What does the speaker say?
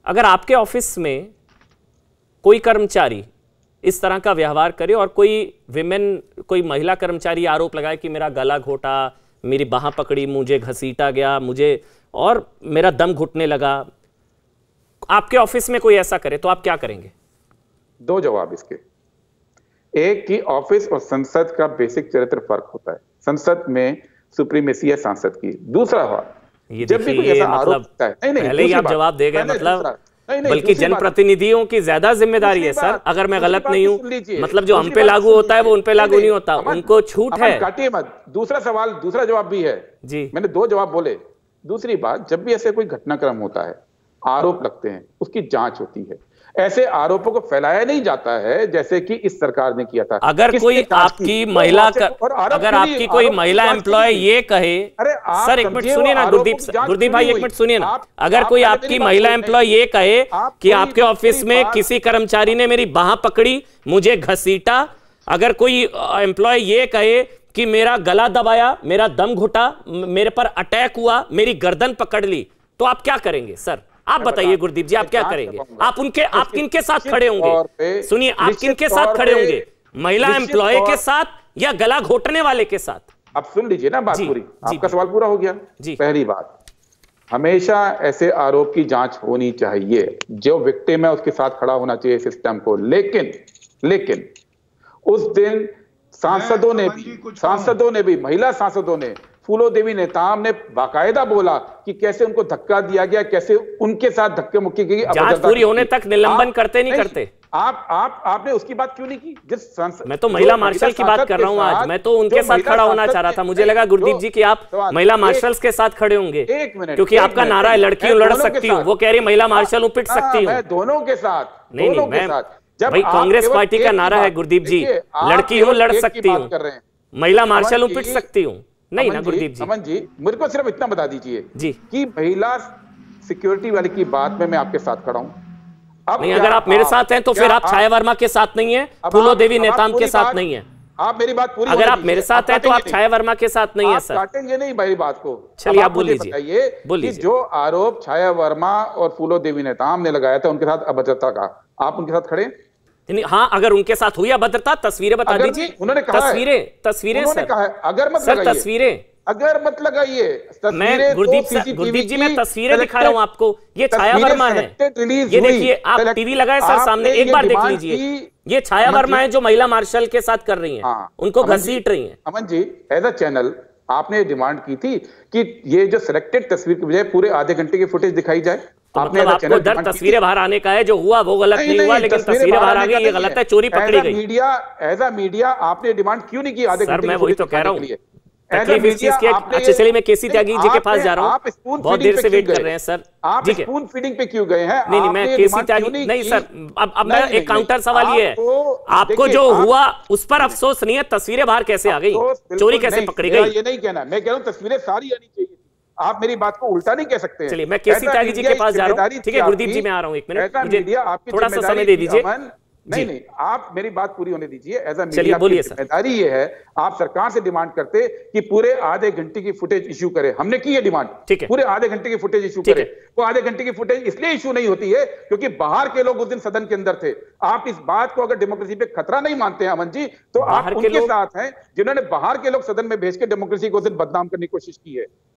अगर आपके ऑफिस में कोई कर्मचारी इस तरह का व्यवहार करे और कोई महिला कर्मचारी आरोप लगाए कि मेरा गला घोटा, मेरी बाह पकड़ी, मुझे घसीटा गया, मुझे और मेरा दम घुटने लगा, आपके ऑफिस में कोई ऐसा करे तो आप क्या करेंगे? दो जवाब इसके। एक कि ऑफिस और संसद का बेसिक चरित्र फर्क होता है। संसद में सुप्रीमेसी है सांसद की। दूसरा बात, जब भी कोई ऐसा आरोप होता है, पहले ही आप जवाब दे गए, मतलब बल्कि जनप्रतिनिधियों की ज्यादा जिम्मेदारी है सर। अगर मैं गलत नहीं हूं, मतलब जो हम पे लागू होता है वो उन पे लागू नहीं होता, उनको छूट है। काटिए मत। दूसरा सवाल, दूसरा जवाब भी है जी। मैंने दो जवाब बोले। दूसरी बात, जब भी ऐसे कोई घटनाक्रम होता है, आरोप लगते हैं, उसकी जांच होती है। ऐसे आरोपों को फैलाया नहीं जाता है जैसे कि इस सरकार ने किया था। अगर कोई आपकी महिला अगर आपकी कोई महिला एम्प्लॉय ये कहे, सर एक मिनट सुनिए ना गुरदीप भाई, एक मिनट सुनिए ना। अगर कोई आपकी महिला एम्प्लॉय ये कहे कि आपके ऑफिस में किसी कर्मचारी ने मेरी बाह पकड़ी, मुझे घसीटा, अगर कोई एम्प्लॉय ये कहे कि मेरा गला दबाया, मेरा दम घुटा, मेरे पर अटैक हुआ, मेरी गर्दन पकड़ ली, तो आप क्या करेंगे सर? आप बताइए गुरदीप जी, आप क्या करेंगे? आप किनके साथ खड़े होंगे? सुनिए, आप किनके साथ खड़े होंगे? महिला एम्प्लॉय के साथ या गला घोटने वाले के साथ? अब सुन लीजिए ना बात पूरी। आपका सवाल पूरा हो गया जी। पहली बात, हमेशा ऐसे आरोप की जांच होनी चाहिए। जो विक्टिम है उसके साथ खड़ा होना चाहिए सिस्टम को। लेकिन उस दिन सांसदों ने भी महिला सांसदों ने, फूलो देवी नेताम ने बाकायदा बोला कि कैसे उनको धक्का दिया गया, कैसे उनके साथ धक्के मुक्की की। जांच पूरी होने तक निलंबन करते नहीं करते? आपने उसकी बात क्यों नहीं की? मैं तो महिला मार्शल की बात कर रहा हूं आज। मैं तो उनके साथ खड़ा होना चाह रहा था। मुझे लगा गुरदीप जी कि आप महिला मार्शल्स के साथ खड़े होंगे, क्योंकि आपका नारा है लड़की हूं लड़ सकती हूं। वो कह रही महिला मार्शल हूं, पिट सकती हूं। दोनों के साथ। नहीं, मैं भाई कांग्रेस पार्टी का नारा है गुरदीप जी, लड़की हूं लड़ सकती हूं, महिला मार्शल हूं पिट सकती हूं। नहीं ना गुरदीप जी? अमन जी, मेरे को सिर्फ इतना बता दीजिए जी कि महिला सिक्योरिटी वाले की बात में मैं आपके साथ खड़ा हूं। अब नहीं, अगर आप मेरे साथ हैं तो फिर आप छाया वर्मा के साथ नहीं है, फूलो देवी नेताम के साथ नहीं है। आप मेरी बात पूरी, अगर आप मेरे साथ हैं तो आप छाया वर्मा के साथ नहीं है सर। काटेंगे नहीं मेरी बात को। चलिए आप बोल लीजिए। बताइए जो आरोप छाया वर्मा और फूलो देवी नेताम ने लगाया था उनके साथ अभद्रता का, आप उनके साथ खड़े? हाँ, अगर उनके साथ हुई अभद्रता, तस्वीरें बता दीजिए। उन्होंने कहा तस्वीरें सर, अगर मत सर तस्वीरें, अगर मत लगाइए। मैं गुरदीप जी मैं तस्वीरें दिखा रहा हूं आपको। ये छाया वर्मा है, ये देखिए। आप टीवी लगाए सर सामने, एक बार देख लीजिए। ये छाया वर्मा है जो महिला मार्शल के साथ कर रही हैं, उनको घसीट रही हैं। Aman ji, as a channel आपने डिमांड की थी कि ये जो सिलेक्टेड तस्वीर की बजाय पूरे आधे घंटे की फुटेज दिखाई जाए। तो मतलब आपको डर तस्वीरें बाहर आने का है, जो हुआ वो गलत नहीं हुआ, लेकिन तस्वीरें बाहर आ गई ये गलत है, चोरी पकड़ी गई। एज अ मीडिया आपने डिमांड क्यों नहीं की आधे घंटे? मैं वही तो कह रहा हूँ, तकलीफ इस चीज की। अच्छा चलिए मैं केसी त्यागी जी के पास जा रहा हूँ, बहुत देर से वेट कर रहे हैं सर। आप स्पून फीडिंग पे क्यों गए हैं? नहीं, मैं केसी त्यागी नहीं सर। अब मैं एक काउंटर सवाल ये है, आपको जो हुआ उस पर अफसोस नहीं है, तस्वीरें बाहर कैसे आ गई, चोरी कैसे पकड़ी गई? ये नहीं कहना, मैं कह रहा हूँ तस्वीरें सारी आनी चाहिए। आप मेरी बात को उल्टा नहीं कह सकते हैं। चलिए मैं केसी त्यागी जी के पास जा रहा हूँ। ठीक है गुरदीप जी, मैं आ रहा हूँ, एक मिनट, मुझे थोड़ा सा समय दे दीजिए। नहीं, आप मेरी बात पूरी होने दीजिए। एज अ मीडिया की जिम्मेदारी ये है, आप सरकार से डिमांड करते कि पूरे आधे घंटे की फुटेज इश्यू करे। हमने की है डिमांड, ठीक है, पूरे आधे घंटे की फुटेज इश्यू करे। वो आधे घंटे की फुटेज इसलिए इश्यू नहीं होती है क्योंकि बाहर के लोग उस दिन सदन के अंदर थे। आप इस बात को अगर डेमोक्रेसी पे खतरा नहीं मानते हैं अमन जी, तो आप उनके साथ हैं जिन्होंने बाहर के लोग सदन में भेज के डेमोक्रेसी को उस दिन बदनाम करने की कोशिश की है।